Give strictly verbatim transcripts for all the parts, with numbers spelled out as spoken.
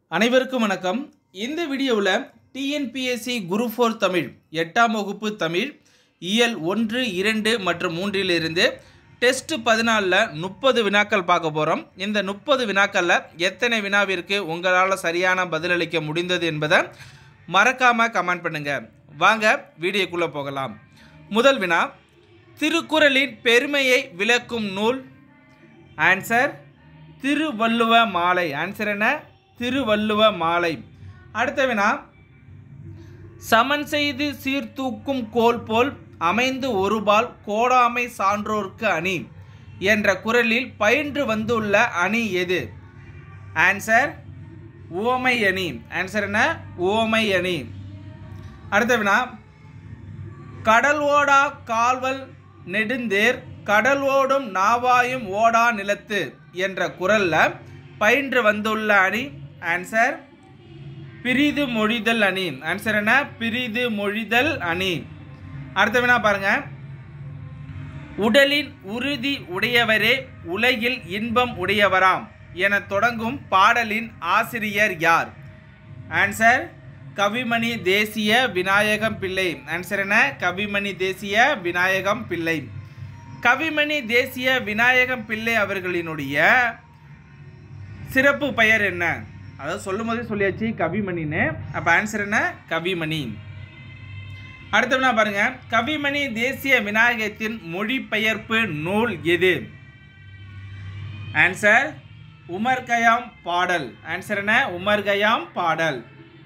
அனைவருக்கும் வணக்கம். இந்த வீடியோவில் டிஎன்பிஎஸ்சி குரூப் ஃபோர் தமிழ் எட்டாம் வகுப்பு தமிழ் இயல் ஒன்று இரண்டு மற்றும் மூன்றிலிருந்து டெஸ்ட் பதினாலில் முப்பது வினாக்கள் பார்க்க போகிறோம். இந்த முப்பது வினாக்களில் எத்தனை வினாவிற்கு உங்களால் சரியான பதிலளிக்க முடிந்தது என்பதை மறக்காமல் கமெண்ட் பண்ணுங்கள். வாங்க வீடியோக்குள்ளே போகலாம். முதல் வினா, திருக்குறளின் பெருமையை விளக்கும் நூல். ஆன்சர் திருவள்ளுவ மாலை. ஆன்சர் என்ன? திருவள்ளுவ மாலை. அடுத்த வினா, சமன் செய்து சீர்தூக்கும் கோல் போல் அமைந்து ஒருபால் கோடாமை சான்றோர்க்கு அணி என்ற குறளில் பயின்று வந்துள்ள அணி எது? ஆன்சர் உவமை அணி. ஆன்சர் என்ன? உவமை அணி. அடுத்த வினா, கடல் ஓடா கால்வல் நெடுந்தேர் கடல் ஓடும் நாவாயும் ஓடா நிலத்து என்ற குறளில் பயின்று வந்துள்ள அணி. ஆன்சர் பிரிது மொழிதல் அணி. ஆன்சர் என்ன? பிரிது மொழிதல் அணி. அடுத்த வினா பாருங்க, உடலின் உறுதி உடையவரே உலகில் இன்பம் உடையவராம் என தொடங்கும் பாடலின் ஆசிரியர் யார்? ஆன்சர் கவிமணி தேசிய விநாயகம் பிள்ளை. ஆன்சர் என்ன? கவிமணி தேசிய விநாயகம் பிள்ளை. கவிமணி தேசிய விநாயகம் பிள்ளை அவர்களினுடைய சிறப்பு பெயர் என்ன? அதாவது சொல்லும் போதே சொல்லியாச்சு கவிமணின்னு. அப்போ ஆன்சர் என்ன? கவிமணி. அடுத்தவனா பாருங்க, கவிமணி தேசிய விநாயகத்தின் மொழிபெயர்ப்பு நூல் எது? ஆன்சர் உமர் கயாம் பாடல். ஆன்சர் என்ன? உமர் கயாம் பாடல்.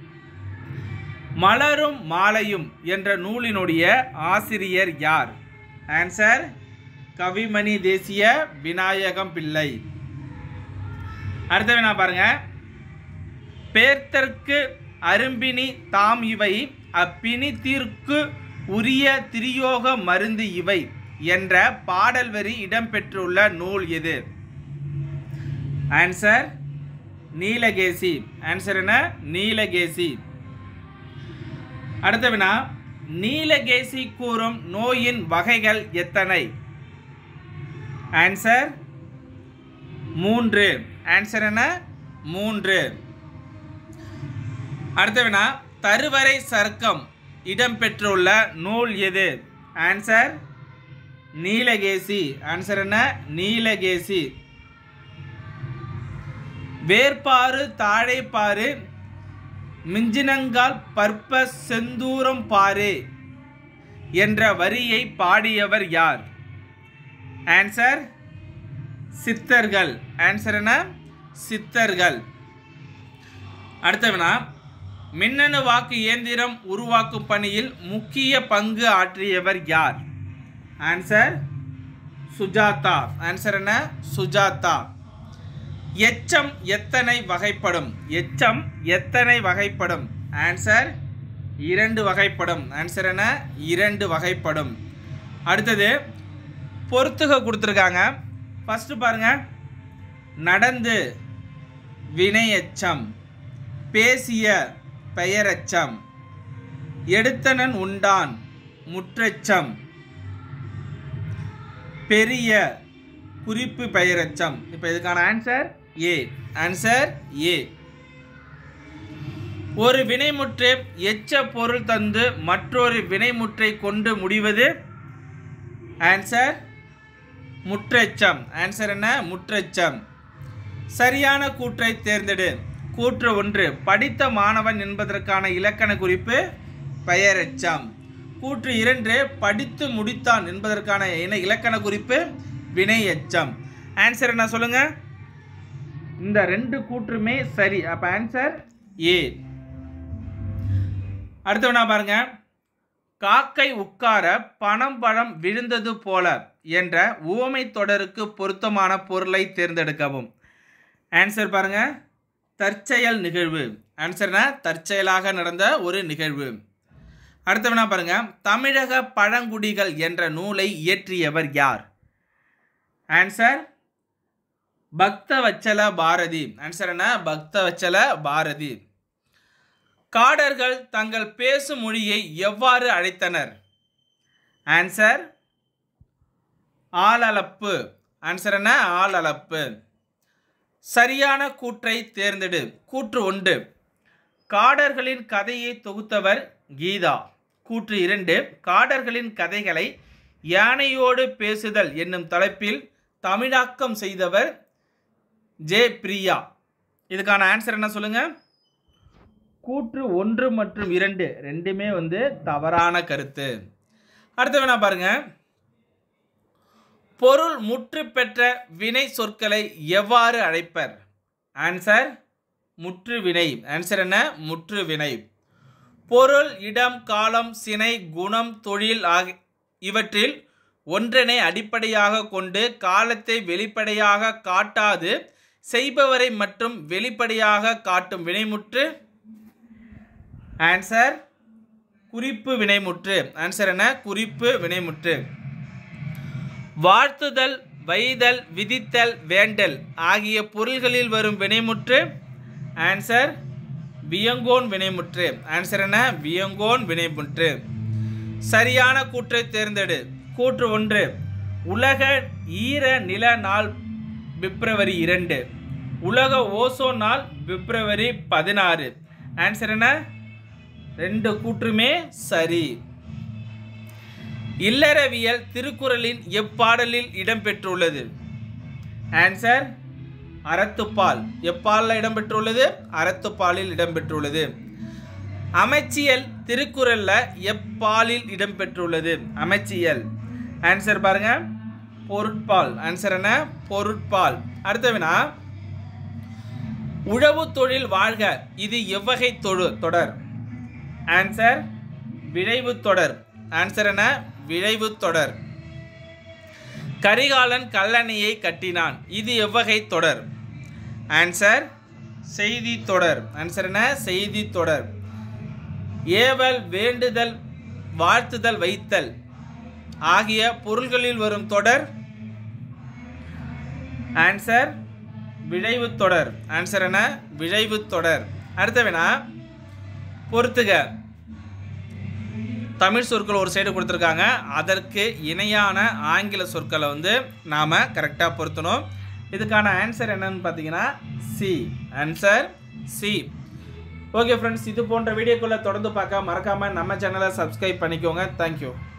மலரும் மாலையும் என்ற நூலினுடைய ஆசிரியர் யார்? ஆன்சர் கவிமணி தேசிய விநாயகம் பிள்ளை. அடுத்த வினா பாருங்க, பேர்த்தற்கு அரும்பினி தாம் இவை அப்பினி தீர்க்கு உரிய திரியோக மருந்து இவை என்ற பாடல் வரி இடம்பெற்றுள்ள நூல் எது? ஆன்சர் நீலகேசி. ஆன்சர் என்ன? நீலகேசி. அடுத்த வினா, நீலகேசி கூறும் நோயின் வகைகள் எத்தனை? ஆன்சர் மூன்று. ஆன்சர் என்ன? மூன்று. அடுத்த வினா, தருவரை சர்க்கம் இடம்பெற்றுள்ள நூல் எது? ஆன்சர் நீலகேசி. ஆன்சர் என்ன? நீலகேசி. வேர்பாறு தாழைப்பாறு மிஞ்சினங்கால் பற்ப செந்தூரம் பாரு என்ற வரியை பாடியவர் யார்? ஆன்சர் சித்தர்கள். ஆன்சர் என்ன? சித்தர்கள். அடுத்த வினா, மின்னணு வாக்கு இயந்திரம் உருவாக்கும் பணியில் முக்கிய பங்கு ஆற்றியவர் யார்? ஆன்சர் சுஜாதா. ஆன்சர் என்ன? சுஜாதா. எச்சம் எத்தனை வகைப்படும்? எச்சம் எத்தனை வகைப்படும்? ஆன்சர் இரண்டு வகைப்படும். ஆன்சர் என்ன? இரண்டு வகைப்படும். அடுத்தது பொறுத்துக கொடுத்துருக்காங்க. ஃபஸ்ட்டு பாருங்க, நடந்து வினை எச்சம், பேசிய பெயரெச்சம், எடுத்தனன் உண்டான் முற்றெச்சம், பெரிய குறிப்பு பெயரெச்சம். இப்போ இதுக்கான ஆன்சர் ஏ. Answer A. ஒரு வினைமுற்று எச்ச பொருள் தந்து மற்றொரு வினைமுற்றை கொண்டு முடிவது? ஆன்சர் முற்றெச்சம். ஆன்சர் என்ன? முற்றெச்சம். சரியான கூற்றை தேர்ந்தெடு. கூற்று ஒன்று, படித்த மாணவன் என்பதற்கான இலக்கண குறிப்பு பெயரெச்சம். கூற்று இரண்டு, படித்து முடித்தான் என்பதற்கான இலக்கண குறிப்பு வினை எச்சம். ஆன்சர் என்ன சொல்லுங்க? இந்த ரெண்டு கூற்றுமே சரி. அப்ப ஆன்சர் ஏ. அடுத்தவனா பாருங்க, காக்கை உட்கார பணம் பழம் விழுந்தது போல என்ற உவமை தொடருக்கு பொருத்தமான பொருளை தேர்ந்தெடுக்கவும். ஆன்சர் பாருங்க, தற்செயல் நிகழ்வு. ஆன்சர்னா தற்செயலாக நடந்த ஒரு நிகழ்வு. அடுத்தவனா பாருங்க, தமிழக பழங்குடிகள் என்ற நூலை இயற்றியவர் யார்? ஆன்சர் பக்தவச்சல பாரதி. ஆன்சர் என்ன? பக்தவச்சல பாரதி. காடர்கள் தங்கள் பேசும் மொழியை எவ்வாறு அழைத்தனர்? ஆன்சர் ஆளலப்பு. ஆன்சர் என்ன? ஆளலப்பு. சரியான கூற்றை தேர்ந்தெடு. கூற்று ஒன்று, காடர்களின் கதையை தொகுத்தவர் கீதா. கூற்று இரண்டு, காடர்களின் கதைகளை யானையோடு பேசுதல் என்னும் தலைப்பில் தமிழாக்கம் செய்தவர் ஜே பிரியா. இதுக்கான ஆன்சர் என்ன சொல்லுங்க? கூற்று ஒன்று மற்றும் இரண்டு ரெண்டுமே வந்து தவறான கருத்து. அடுத்த வேணா பாருங்க. பொருள் முற்று பெற்ற வினை சொற்களை எவ்வாறு அழைப்பர்? ஆன்சர் முற்று வினை. ஆன்சர் என்ன? முற்று வினை. பொருள், இடம், காலம், சினை, குணம், தொழில் ஆகிய இவற்றில் ஒன்றனை அடிப்படையாக கொண்டு காலத்தை வெளிப்படையாக காட்டாது செய்பவரை மற்றும் வெளிப்படையாக காட்டும் வினைமுற்று. ஆன்சர் குறிப்பு வினைமுற்று. ஆன்சர் என்ன? குறிப்பு வினைமுற்று. வாழ்த்துதல், வைதல், விதித்தல், வேண்டல் ஆகிய பொருள்களில் வரும் வினைமுற்று. ஆன்சர் வியங்கோன் வினைமுற்று. ஆன்சர் என்ன? வியங்கோன் வினைமுற்று. சரியான கூற்றை தேர்ந்தெடு. கூற்று ஒன்று, உலக ஈர நில நாள் பிப்ரவரி இரண்டு. உலக ஓசோன் நாள் பிப்ரவரி பதினாறு. ஆன்சர் என்ன? ரெண்டு கூற்றுமே சரி. இல்லறவியல் திருக்குறளின் எப்பாடலில் இடம்பெற்றுள்ளது? ஆன்சர் அறத்துப்பால். எப்பாலில் இடம்பெற்றுள்ளது? அறத்துப்பாலில் இடம்பெற்றுள்ளது. அமைச்சியல் திருக்குறளில் எப்பாலில் இடம்பெற்றுள்ளது? அமைச்சியல். ஆன்சர் பாருங்க, பொருட்பால். ஆன்சர் என்ன? பொருட்பால். அடுத்த வினா, உழவு தொழில் வாழ்க இது எவ்வகை தொழு தொடர்? ஆன்சர் விழைவு தொடர். ஆன்சர் என்ன? விழைவு தொடர். கரிகாலன் கல்லணையை கட்டினான் இது எவ்வகை தொடர்? ஆன்சர் செய்தி தொடர். ஆன்சர் என்ன? செய்தி தொடர். ஏவல், வேண்டுதல், வாழ்த்துதல், வைத்தல் ஆகிய பொருள்களில் வரும் தொடர். ஆன்சர் விழைவு தொடர். ஆன்சர் என்ன? விழைவு தொடர். அடுத்த வினா, பொறுத்துக. தமிழ் சொற்கள் ஒரு சைடு கொடுத்துருக்காங்க, அதற்கு இணையான ஆங்கில சொற்களை வந்து நாம் கரெக்டாக பொருத்தணும். இதுக்கான ஆன்சர் என்னன்னு பார்த்தீங்கன்னா C. Answer C. Okay friends, இது போன்ற வீடியோக்குள்ளே தொடர்ந்து பார்க்க மறக்காமல் நம்ம சேனலை சப்ஸ்கிரைப் பண்ணிக்கோங்க. தேங்க்யூ.